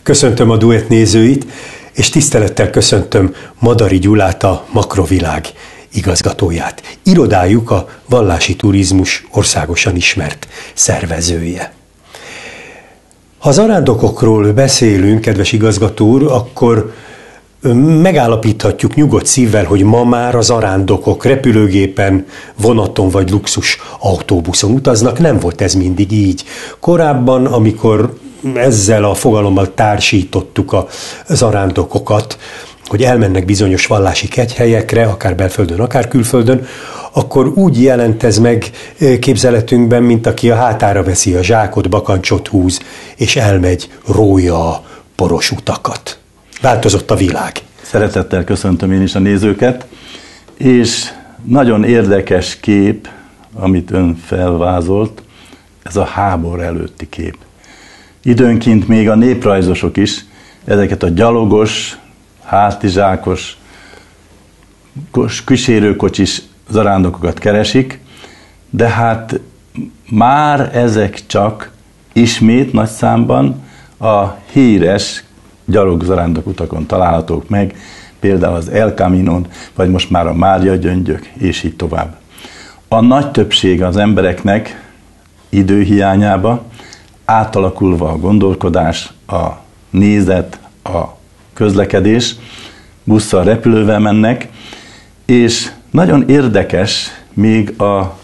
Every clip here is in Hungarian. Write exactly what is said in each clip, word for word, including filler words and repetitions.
Köszöntöm a Duett nézőit, és tisztelettel köszöntöm Madari Gyulát, a Makrovilág igazgatóját. Irodájuk a vallási turizmus országosan ismert szervezője. Ha zarándokokról beszélünk, kedves igazgató úr, akkor megállapíthatjuk nyugodt szívvel, hogy ma már a zarándokok repülőgépen, vonaton vagy luxus autóbuszon utaznak. Nem volt ez mindig így. Korábban, amikor ezzel a fogalommal társítottuk a zarándokokat, hogy elmennek bizonyos vallási kegyhelyekre, akár belföldön, akár külföldön, akkor úgy jelent ez meg képzeletünkben, mint aki a hátára veszi a zsákot, bakancsot húz, és elmegy, rója a poros utakat. Változott a világ. Szeretettel köszöntöm én is a nézőket, és nagyon érdekes kép, amit ön felvázolt, ez a háború előtti kép. Időnként még a néprajzosok is ezeket a gyalogos, hátizsákos, kísérőkocsis zarándokokat keresik, de hát már ezek csak ismét nagy számban a híres gyalogzarándok utakon találhatók meg, például az El Caminon, vagy most már a Mária gyöngyök, és így tovább. A nagy többség az embereknek időhiányába, átalakulva a gondolkodás, a nézet, a közlekedés, busszal, repülővel mennek, és nagyon érdekes még a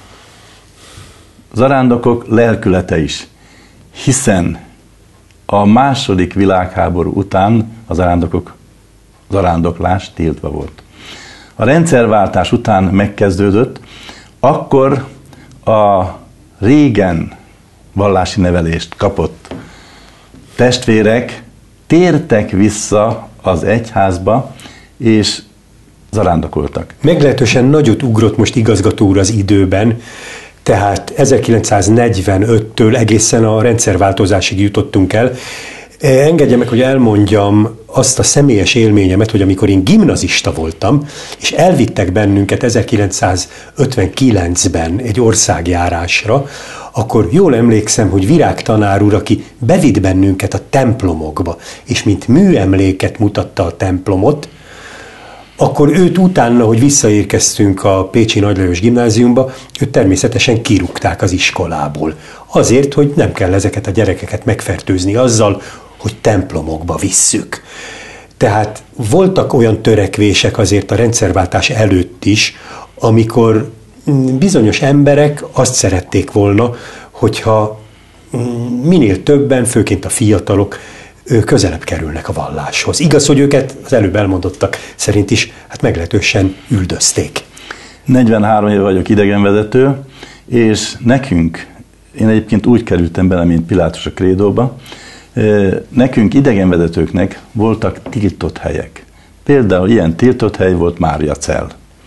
zarándokok lelkülete is, hiszen a második világháború után a zarándokok, zarándoklás tiltva volt. A rendszerváltás után megkezdődött, akkor a régen vallási nevelést kapott testvérek tértek vissza az egyházba, és zarándokoltak. Meglehetősen nagyot ugrott most igazgató úr az időben, tehát ezerkilencszáznegyvenöttől egészen a rendszerváltozásig jutottunk el. Engedje meg, hogy elmondjam azt a személyes élményemet, hogy amikor én gimnazista voltam, és elvittek bennünket ezerkilencszázötvenkilencben egy országjárásra, akkor jól emlékszem, hogy Virág tanár úr, aki bevitt bennünket a templomokba, és mint műemléket mutatta a templomot, akkor őt utána, hogy visszaérkeztünk a Pécsi Nagy Lajos gimnáziumba, őt természetesen kirúgták az iskolából. Azért, hogy nem kell ezeket a gyerekeket megfertőzni azzal, hogy templomokba visszük. Tehát voltak olyan törekvések azért a rendszerváltás előtt is, amikor bizonyos emberek azt szerették volna, hogyha minél többen, főként a fiatalok, közelebb kerülnek a valláshoz. Igaz, hogy őket az előbb elmondottak szerint is hát meglehetősen üldözték. negyvenhárom éve vagyok idegenvezető, és nekünk, én egyébként úgy kerültem bele, mint Pilátus a krédóba, nekünk idegenvezetőknek voltak tiltott helyek. Például ilyen tiltott hely volt Máriacell.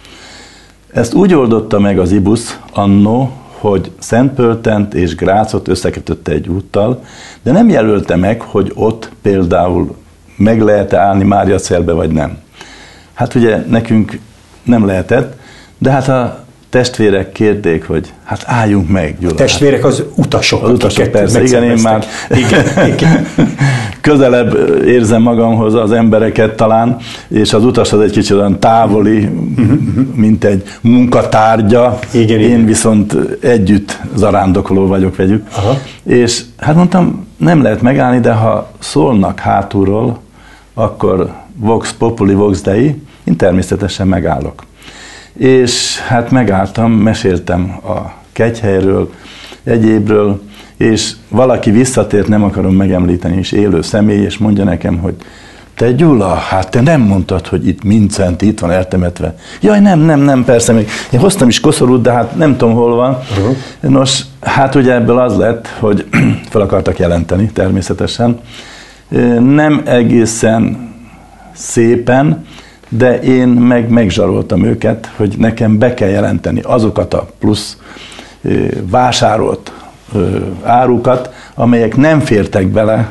Ezt úgy oldotta meg az ibusz annó, hogy Szentpöltent és Grácot összekötötte egy úttal, de nem jelölte meg, hogy ott például meg lehet-e állni Máriacellbe, vagy nem. Hát ugye nekünk nem lehetett, de hát a testvérek kérték, hogy hát álljunk meg, Gyula. A testvérek az utasok. Az utasok, persze, igen, én már igen, igen. közelebb érzem magamhoz az embereket talán, és az utas az egy kicsit olyan távoli, mint egy munkatárgya. Igen, én igen. Viszont együtt zarándokoló vagyok, vegyük. Aha. És hát mondtam, nem lehet megállni, de ha szólnak hátulról, akkor vox populi, vox dei, én természetesen megállok. És hát megálltam, meséltem a kegyhelyről, egyébről, és valaki visszatért, nem akarom megemlíteni, és élő személy, és mondja nekem, hogy te Gyula, hát te nem mondtad, hogy itt Mincenti, itt van eltemetve. Jaj, nem, nem, nem, persze, még én hoztam is koszorút, de hát nem tudom, hol van. Uh-huh. Nos, hát ugye ebből az lett, hogy fel akartak jelenteni, természetesen. Nem egészen szépen, de én meg megzsaroltam őket, hogy nekem be kell jelenteni azokat a plusz vásárolt árukat, amelyek nem fértek bele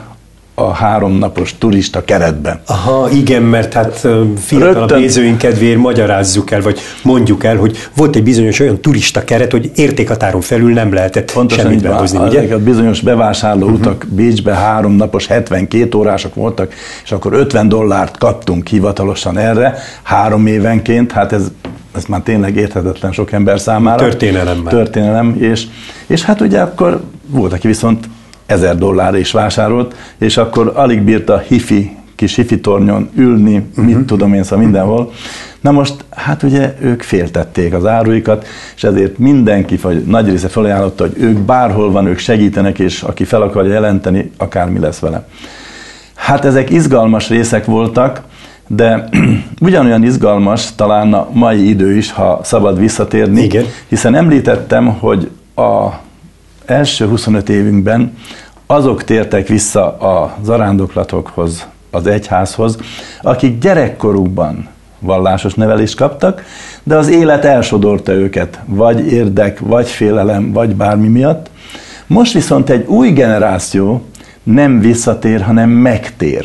a háromnapos turista keretben. Aha, igen, mert hát fiatalabb Rögtön... nézőink kedvéért magyarázzuk el, vagy mondjuk el, hogy volt egy bizonyos olyan turista keret, hogy értékhatáron felül nem lehetett pontosan semmit behozni, ugye? Ezek a bizonyos bevásárló uh-huh. utak Bécsbe háromnapos, hetvenkét órások voltak, és akkor ötven dollárt kaptunk hivatalosan erre, három évenként, hát ez, ez már tényleg érthetetlen sok ember számára. Történelem már. Történelem, és, és hát ugye akkor volt, aki viszont ezer dollárra is vásárolt, és akkor alig bírta hifi, kis hifi tornyon ülni, uh-huh. mit tudom én, szóval mindenhol. Na most, hát ugye ők féltették az áruikat, és ezért mindenki, vagy nagy része felajánlotta, hogy ők bárhol van, ők segítenek, és aki fel akarja jelenteni, akármi lesz vele. Hát ezek izgalmas részek voltak, de ugyanolyan izgalmas talán a mai idő is, ha szabad visszatérni, igen. Hiszen említettem, hogy a első huszonöt évünkben azok tértek vissza a zarándoklatokhoz, az egyházhoz, akik gyerekkorukban vallásos nevelést kaptak, de az élet elsodorta őket, vagy érdek, vagy félelem, vagy bármi miatt. Most viszont egy új generáció nem visszatér, hanem megtér.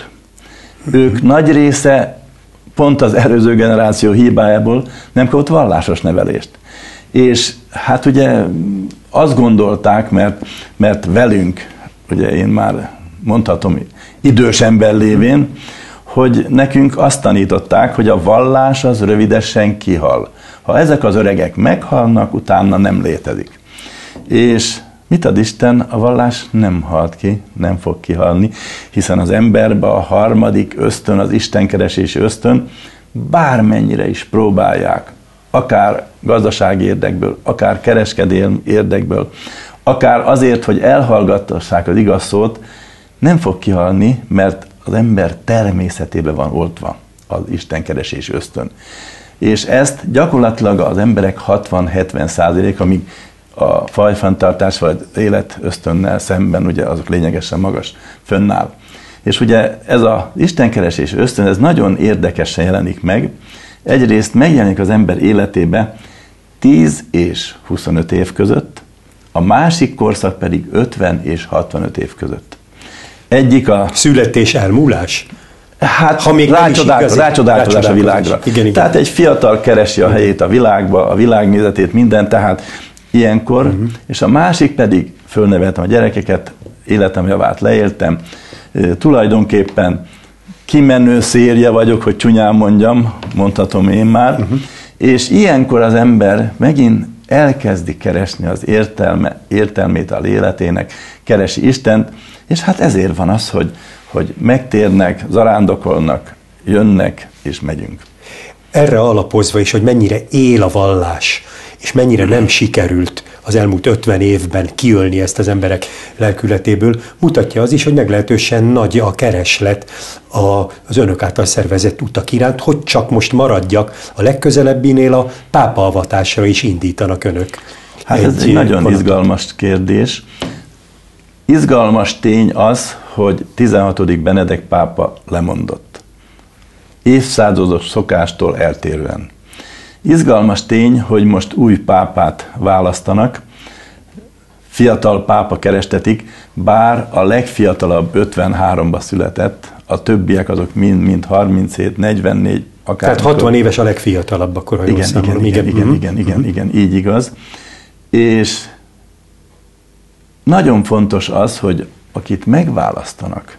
Ők nagy része pont az előző generáció hibájából nem kapott vallásos nevelést. És hát ugye azt gondolták, mert, mert velünk, ugye én már mondhatom idős ember lévén, hogy nekünk azt tanították, hogy a vallás az rövidesen kihal. Ha ezek az öregek meghalnak, utána nem létezik. És mit ad Isten? A vallás nem halt ki, nem fog kihalni, hiszen az emberbe a harmadik ösztön, az istenkeresési ösztön, bármennyire is próbálják, akár gazdasági érdekből, akár kereskedelmi érdekből, akár azért, hogy elhallgattassák az igaz szót, nem fog kihalni, mert az ember természetében van oltva az istenkeresés ösztön. És ezt gyakorlatilag az emberek hatvan-hetven százalék, amíg a fajfenntartás vagy élet ösztönnel szemben, ugye azok lényegesen magas fönnáll. És ugye ez az istenkeresés ösztön, ez nagyon érdekesen jelenik meg. Egyrészt megjelenik az ember életébe tíz és huszonöt év között, a másik korszak pedig ötven és hatvanöt év között. Egyik a... Születés elmúlás? Hát ha még rácsodálkozás, rácsodálkozás a világra. Igen, igen. Tehát egy fiatal keresi a helyét a világba, a világnézetét, minden, tehát ilyenkor, uh-huh. és a másik pedig fölneveltem a gyerekeket, életem javát leéltem, e, tulajdonképpen kimenő szérje vagyok, hogy csúnyán mondjam, mondhatom én már, uh-huh. és ilyenkor az ember megint elkezdi keresni az értelme, értelmét az életének, keresi Istent, és hát ezért van az, hogy, hogy megtérnek, zarándokolnak, jönnek és megyünk. Erre alapozva is, hogy mennyire él a vallás, és mennyire nem sikerült az elmúlt ötven évben kiölni ezt az emberek lelkületéből, mutatja az is, hogy meglehetősen nagy a kereslet az önök által szervezett utak iránt, hogy csak most maradjak, a legközelebbinél a pápa avatásra is indítanak önök. Hát ez egy, egy nagyon vonatot. Izgalmas kérdés. Izgalmas tény az, hogy tizenhatodik Benedek pápa lemondott. Évszázados szokástól eltérően. Izgalmas tény, hogy most új pápát választanak, fiatal pápa kerestetik, bár a legfiatalabb ötvenháromba született, a többiek azok mind-mind harminchét, negyvennégy, akár... Tehát hatvan éves a legfiatalabb, akkor, ha jól igen, számolom. Igen, igen, igen, igen, igen, igen, így igaz. És nagyon fontos az, hogy akit megválasztanak,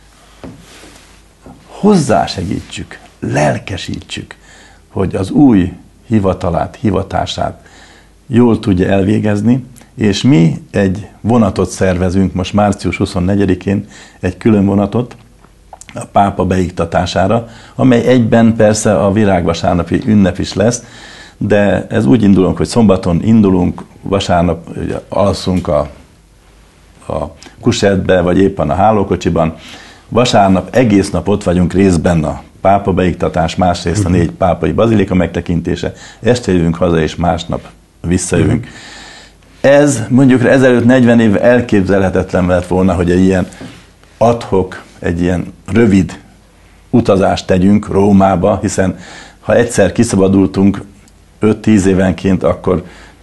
hozzásegítsük, lelkesítsük, hogy az új hivatalát, hivatását jól tudja elvégezni, és mi egy vonatot szervezünk most március huszonnegyedikén, egy külön vonatot a pápa beiktatására, amely egyben persze a virágvasárnapi ünnep is lesz, de ez úgy indulunk, hogy szombaton indulunk, vasárnap ugye, alszunk a, a kusetbe, vagy éppen a hálókocsiban, vasárnap egész nap ott vagyunk részben a pápa beiktatás, másrészt a négy pápai bazilika megtekintése, este jövünk haza, és másnap visszajövünk. Uh-huh. Ez mondjuk ezelőtt negyven év elképzelhetetlen lett volna, hogy egy ilyen ad-hoc, egy ilyen rövid utazást tegyünk Rómába, hiszen ha egyszer kiszabadultunk öt-tíz évenként, akkor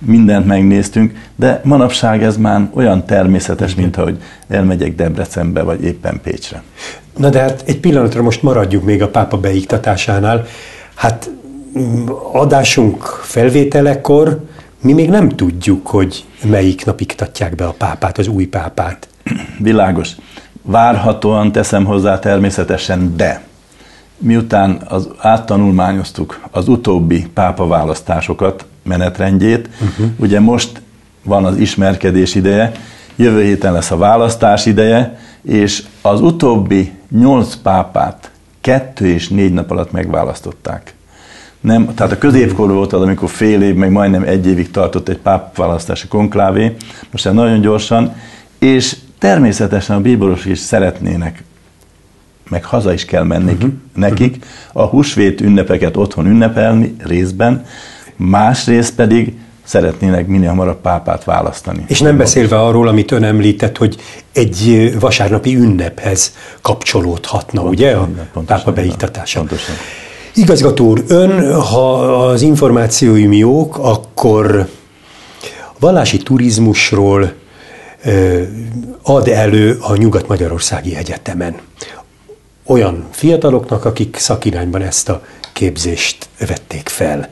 mindent megnéztünk, de manapság ez már olyan természetes, mint ahogy elmegyek Debrecenbe, vagy éppen Pécsre. Na de hát egy pillanatra most maradjuk még a pápa beiktatásánál. Hát adásunk felvételekor mi még nem tudjuk, hogy melyik nap iktatják be a pápát, az új pápát. Világos. Várhatóan teszem hozzá természetesen, de miután az, áttanulmányoztuk az utóbbi pápa választásokat, menetrendjét, uh-huh. ugye most van az ismerkedés ideje, jövő héten lesz a választás ideje, és az utóbbi nyolc pápát kettő és négy nap alatt megválasztották. Nem, tehát a középkor volt az, amikor fél év, meg majdnem egy évig tartott egy pápaválasztási konklávé, most már nagyon gyorsan, és természetesen a bíborosok is szeretnének, meg haza is kell menni uh-huh. nekik, a húsvét ünnepeket otthon ünnepelni részben, másrészt pedig szeretnének minél hamarabb pápát választani. És nem beszélve arról, amit ön említett, hogy egy vasárnapi ünnephez kapcsolódhatna, pontosan, ugye, a pontosan, pápa beiktatása. Pontosan. Igazgató úr, ön, ha az információim jók, akkor vallási turizmusról ad elő a Nyugat-Magyarországi Egyetemen olyan fiataloknak, akik szakirányban ezt a képzést vették fel.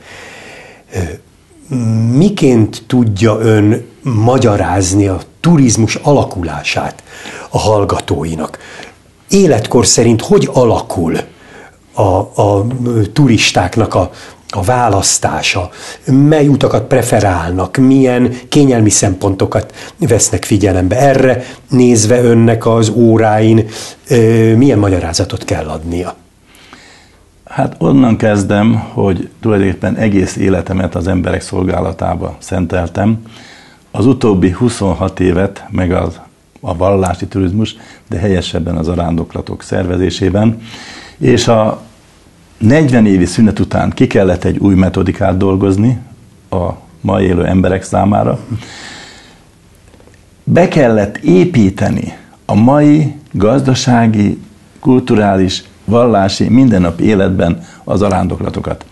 Miként tudja ön magyarázni a turizmus alakulását a hallgatóinak? Életkor szerint hogy alakul a, a turistáknak a, a választása? Mely utakat preferálnak? Milyen kényelmi szempontokat vesznek figyelembe? Erre nézve önnek az óráin milyen magyarázatot kell adnia? Hát onnan kezdem, hogy tulajdonképpen egész életemet az emberek szolgálatába szenteltem. Az utóbbi huszonhat évet, meg az, a vallási turizmus, de helyesebben az zarándoklatok szervezésében. És a negyven évi szünet után ki kellett egy új metodikát dolgozni a ma élő emberek számára. Be kellett építeni a mai gazdasági, kulturális, vallási, mindennapi életben az zarándoklatokat.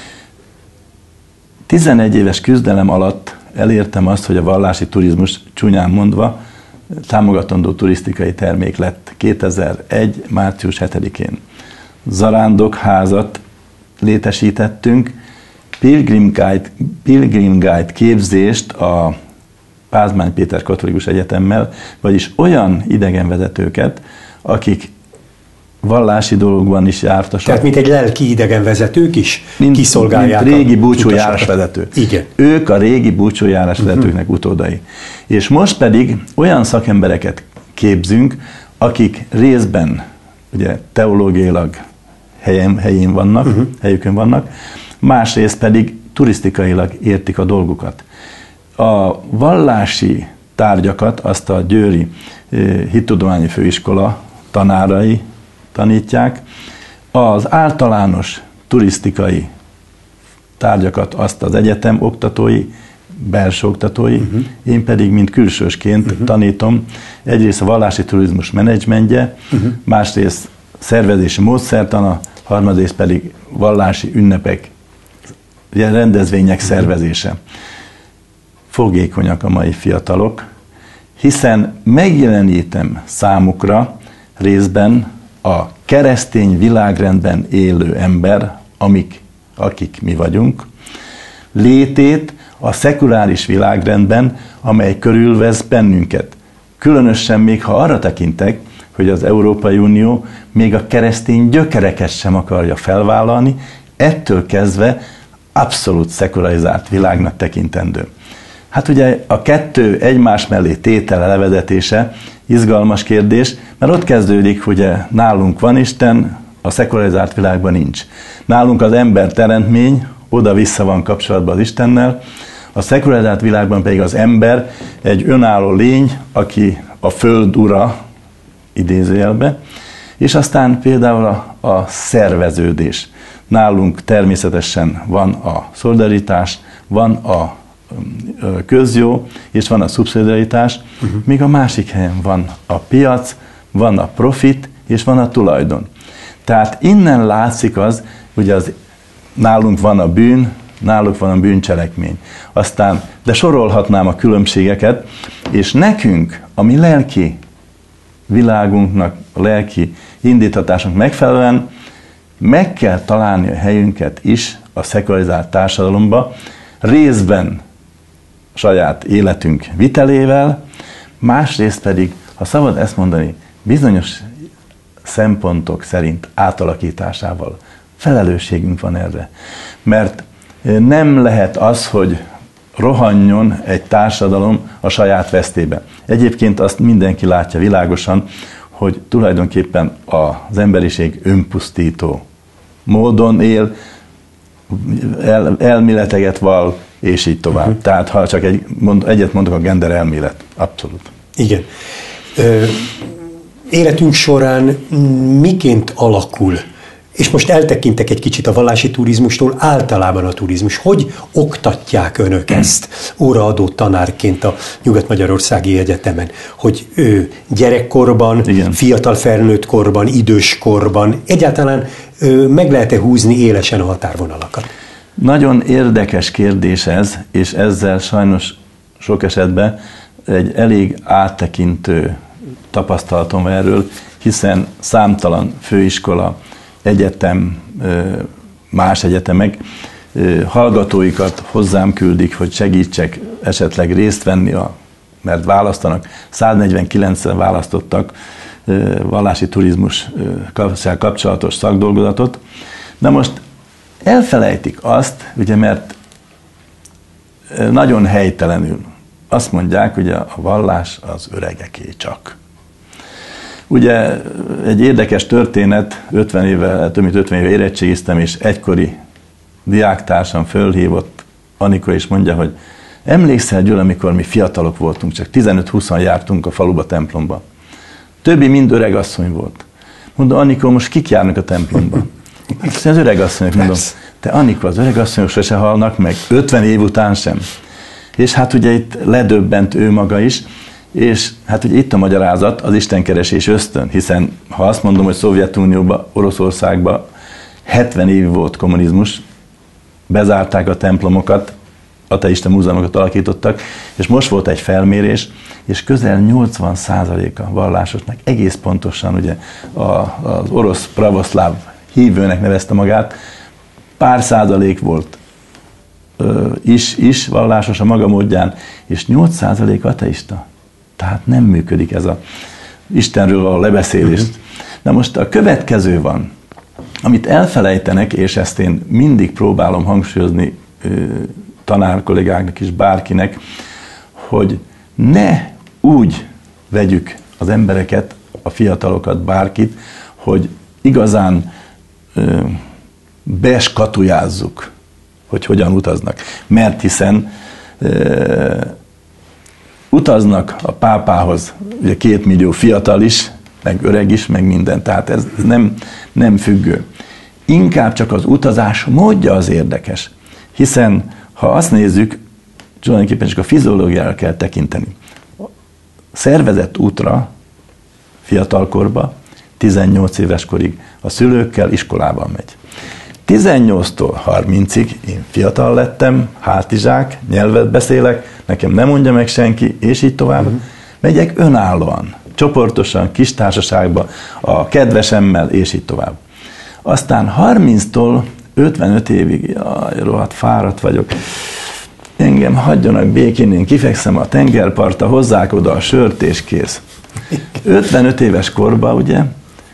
tizenegy éves küzdelem alatt elértem azt, hogy a vallási turizmus csúnyán mondva támogatandó turisztikai termék lett kétezer-egy. március hetedikén. Zarándokházat létesítettünk, Pilgrim Guide, Pilgrim Guide képzést a Pázmány Péter Katolikus Egyetemmel, vagyis olyan idegenvezetőket, akik vallási dolgokban is jártasak. Tehát mint egy lelki idegenvezetők is mint, kiszolgálják. Mint régi búcsújárásvezető. Igen. Ők a régi búcsújárásvezetőknek uh-huh. utódai. És most pedig olyan szakembereket képzünk, akik részben ugye teológiailag helyen, helyén vannak, uh-huh. helyükön vannak, másrészt pedig turisztikailag értik a dolgokat. A vallási tárgyakat azt a Győri Hittudományi Főiskola tanárai tanítják, az általános turisztikai tárgyakat azt az egyetem oktatói, belső oktatói, uh-huh. én pedig, mint külsősként uh-huh. tanítom, egyrészt a vallási turizmus menedzsmentje, uh-huh. másrészt szervezési módszertana, harmadrészt pedig vallási ünnepek, rendezvények uh-huh. szervezése. Fogékonyak a mai fiatalok, hiszen megjelenítem számukra részben a keresztény világrendben élő ember, amik, akik mi vagyunk, létét a szekuláris világrendben, amely körülvesz bennünket. Különösen még, ha arra tekintek, hogy az Európai Unió még a keresztény gyökereket sem akarja felvállalni, ettől kezdve abszolút szekularizált világnak tekintendő. Hát ugye a kettő egymás mellé tétele levezetése izgalmas kérdés, mert ott kezdődik, hogy nálunk van Isten, a szekularizált világban nincs. Nálunk az ember teremtmény, oda-vissza van kapcsolatban az Istennel, a szekularizált világban pedig az ember egy önálló lény, aki a föld ura, idézőjelbe, és aztán például a, a szerveződés. Nálunk természetesen van a szolidaritás, van a közjó, és van a szubszidiaritás, uh-huh. míg a másik helyen van a piac, van a profit, és van a tulajdon. Tehát innen látszik az, hogy az, nálunk van a bűn, náluk van a bűncselekmény. Aztán, de sorolhatnám a különbségeket, és nekünk, a mi lelki világunknak, a lelki indítatásunk megfelelően meg kell találni a helyünket is a szekularizált társadalomba, részben saját életünk vitelével, másrészt pedig, ha szabad ezt mondani, bizonyos szempontok szerint átalakításával. Felelősségünk van erre. Mert nem lehet az, hogy rohanjon egy társadalom a saját vesztébe. Egyébként azt mindenki látja világosan, hogy tulajdonképpen az emberiség önpusztító módon él, el, elméleteket val, és így tovább. Uh-huh. Tehát ha csak egy, mond, egyet mondok, a gender elmélet. Abszolút. Igen. Ö, életünk során miként alakul? És most eltekintek egy kicsit a vallási turizmustól, általában a turizmus. Hogy oktatják önök ezt óraadó tanárként a Nyugat-Magyarországi Egyetemen? Hogy ő gyerekkorban, igen, fiatal felnőtt korban, idős korban, egyáltalán ő, meg lehet-e húzni élesen a határvonalakat? Nagyon érdekes kérdés ez, és ezzel sajnos sok esetben egy elég áttekintő tapasztalatom erről, hiszen számtalan főiskola, egyetem, más egyetemek hallgatóikat hozzám küldik, hogy segítsek esetleg részt venni, a, mert választanak, száznegyvenkilencen választottak vallási turizmus kapcsolatos szakdolgozatot. Na most elfelejtik azt, ugye, mert nagyon helytelenül azt mondják, hogy a vallás az öregeké csak. Ugye egy érdekes történet, ötven éve, több mint ötven éve érettségiztem, és egykori diáktársam fölhívott, Anika, és mondja, hogy emlékszel, Gyula, amikor mi fiatalok voltunk, csak tizenöt-húszan jártunk a faluba, templomba. Többi mind öregasszony volt. Mondom, Anika, most kik járnak a templomba? Hát az öregasszonyok, mondom, te Anika, az öregasszonyok sose halnak meg, ötven év után sem. És hát ugye itt ledöbbent ő maga is, és hát ugye itt a magyarázat, az istenkeresés ösztön, hiszen ha azt mondom, hogy Szovjetunióban, Oroszországban hetven év volt kommunizmus, bezárták a templomokat, ateista múzeumokat alakítottak, és most volt egy felmérés, és közel nyolcvan százaléka vallásosnak egész pontosan ugye az orosz pravoszláv hívőnek nevezte magát, pár százalék volt is, is vallásos a maga módján, és nyolc százalék ateista. Tehát nem működik ez a Istenről a lebeszélést. Uh-huh. Na most a következő van, amit elfelejtenek, és ezt én mindig próbálom hangsúlyozni tanárkollégáknak is, bárkinek, hogy ne úgy vegyük az embereket, a fiatalokat, bárkit, hogy igazán ö, beskatujázzuk, hogy hogyan utaznak. Mert hiszen ö, utaznak a pápához ugye két millió fiatal is, meg öreg is, meg minden. Tehát ez nem, nem függő. Inkább csak az utazás módja az érdekes. Hiszen ha azt nézzük, tulajdonképpen csak a fiziológiára kell tekinteni. Szervezett útra fiatalkorba, tizennyolc éves korig a szülőkkel iskolában megy. tizennyolctól harmincig én fiatal lettem, hátizsák, nyelvet beszélek, nekem nem mondja meg senki, és így tovább. Uh-huh. Megyek önállóan, csoportosan, kis társaságba, a kedvesemmel, és így tovább. Aztán harminctól ötvenöt évig, jaj, rohadt fáradt vagyok, engem hagyjanak békén, én kifekszem a tengerpartra, hozzák oda a sört, és kész. ötvenöt éves korban, ugye,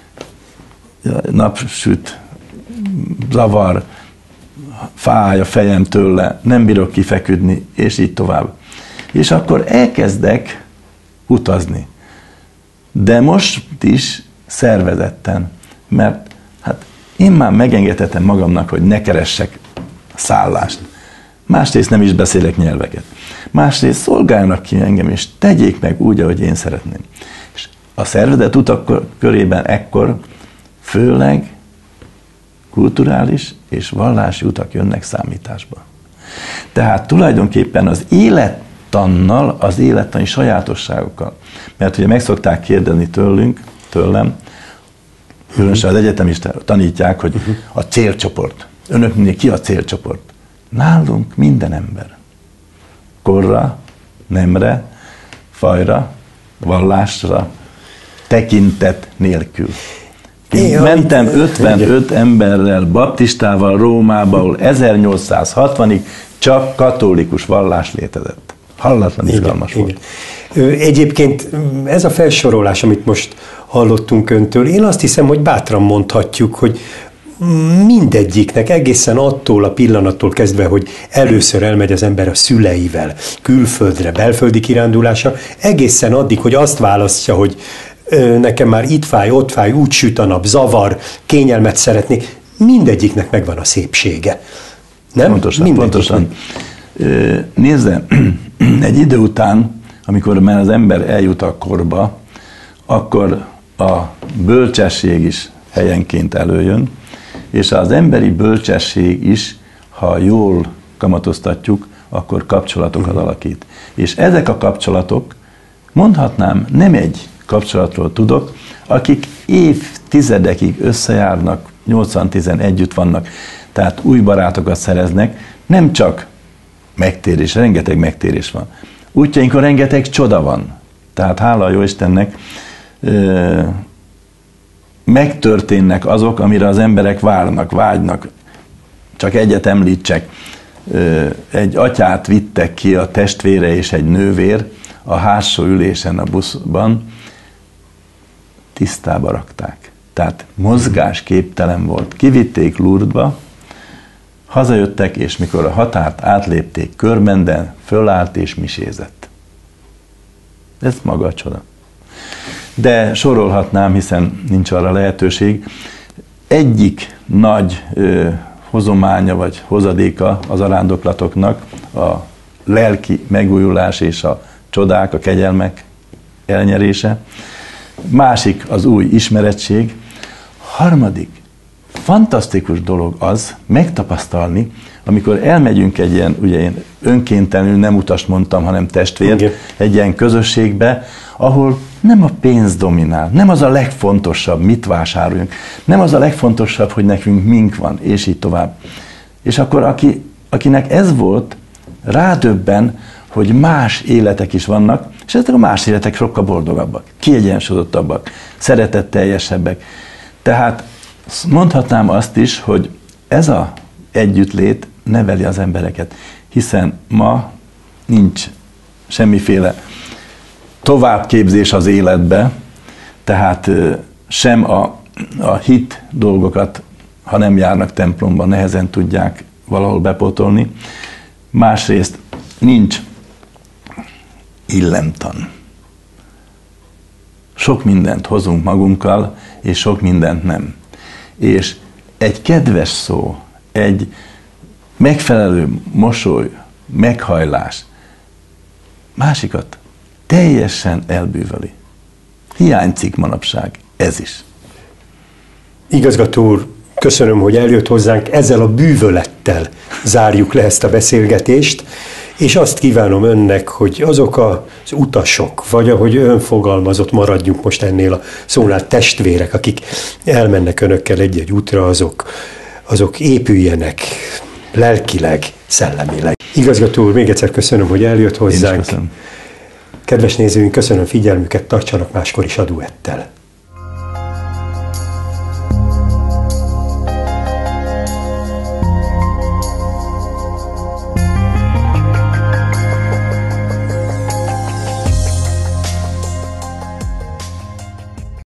napsüt, zavar, fáj a fejem tőle, nem bírok kifeküdni, és így tovább. És akkor elkezdek utazni. De most is szervezetten, mert hát én már megengedhetem magamnak, hogy ne keressek szállást. Másrészt nem is beszélek nyelveket. Másrészt szolgáljanak ki engem, és tegyék meg úgy, ahogy én szeretném. És a szervezet utak körében ekkor főleg kulturális és vallási utak jönnek számításba. Tehát tulajdonképpen az élettannal, az élettani sajátosságokkal, mert ugye meg szokták kérdezni tőlünk, tőlem, különösen az egyetemisták tanítják, hogy a célcsoport. Önöknél ki a célcsoport? Nálunk minden ember. Korra, nemre, fajra, vallásra, tekintet nélkül. Én é, mentem ötvenöt emberrel, baptistával Rómába, ahol ezernyolcszázhatvanig csak katolikus vallás létezett. Hallatlan izgalmas volt. Egyébként ez a felsorolás, amit most hallottunk öntől, én azt hiszem, hogy bátran mondhatjuk, hogy mindegyiknek egészen attól a pillanattól kezdve, hogy először elmegy az ember a szüleivel külföldre, belföldi kirándulásra, egészen addig, hogy azt választja, hogy nekem már itt fáj, ott fáj, úgy süt a nap, zavar, kényelmet szeretnék, mindegyiknek megvan a szépsége. Nem? Pontosan, pontosan. Nézze, egy idő után, amikor már az ember eljut a korba, akkor a bölcsesség is helyenként előjön, és az emberi bölcsesség is, ha jól kamatoztatjuk, akkor kapcsolatokat alakít. És ezek a kapcsolatok, mondhatnám, nem egy kapcsolatról tudok, akik évtizedekig összejárnak, nyolcvan együtt vannak, tehát új barátokat szereznek, nem csak megtérés, rengeteg megtérés van. Útjainkon rengeteg csoda van. Tehát hála a Jóistennek, ö, megtörténnek azok, amire az emberek várnak, vágynak. Csak egyet említsek. Ö, egy atyát vittek ki a testvére és egy nővér a hátsó ülésen a buszban, tisztába rakták. Tehát mozgásképtelen volt. Kivitték Lourdesba, hazajöttek, és mikor a határt átlépték Körmenden, fölállt és misézett. Ez maga a csoda. De sorolhatnám, hiszen nincs arra lehetőség. Egyik nagy ö, hozománya vagy hozadéka az arándoklatoknak a lelki megújulás és a csodák, a kegyelmek elnyerése. Másik az új ismerettség. Harmadik, fantasztikus dolog az megtapasztalni, amikor elmegyünk egy ilyen, ugye én önkéntelenül nem utast mondtam, hanem testvért, igen, egy ilyen közösségbe, ahol nem a pénz dominál, nem az a legfontosabb, mit vásároljunk, nem az a legfontosabb, hogy nekünk mink van, és így tovább. És akkor aki, akinek ez volt, rádöbben, hogy más életek is vannak, és ezek a más életek sokkal boldogabbak, kiegyensúlyozottabbak, szeretetteljesebbek. Tehát mondhatnám azt is, hogy ez az együttlét neveli az embereket, hiszen ma nincs semmiféle továbbképzés az életbe, tehát sem a, a hit dolgokat, ha nem járnak templomba, nehezen tudják valahol bepótolni. Másrészt nincs illemtan. Sok mindent hozunk magunkkal, és sok mindent nem. És egy kedves szó, egy megfelelő mosoly, meghajlás másikat teljesen elbűvöli. Hiányzik manapság ez is. Igazgató úr, köszönöm, hogy eljött hozzánk, ezzel a bűvölettel zárjuk le ezt a beszélgetést, és azt kívánom önnek, hogy azok az utasok, vagy ahogy ön fogalmazott, maradjunk most ennél a szónál, testvérek, akik elmennek önökkel egy-egy útra, azok, azok épüljenek lelkileg, szellemileg. Igazgató úr, még egyszer köszönöm, hogy eljött hozzánk. Kedves nézőink, köszönöm figyelmüket, tartsanak máskor is a Duettel.